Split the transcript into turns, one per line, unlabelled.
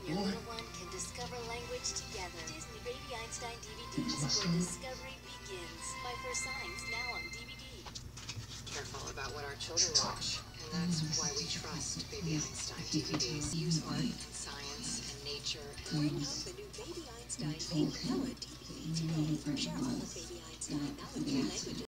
your little one can discover language together. Disney Baby Einstein DVDs, where discovery begins. My First Signs, now on DVD. Careful about what our children watch, and that's why we trust Baby Einstein DVDs. Use art and science and nature. Bring out the new Baby Einstein Baby Ella DVD today. Share all of Baby Einstein now in 3 languages.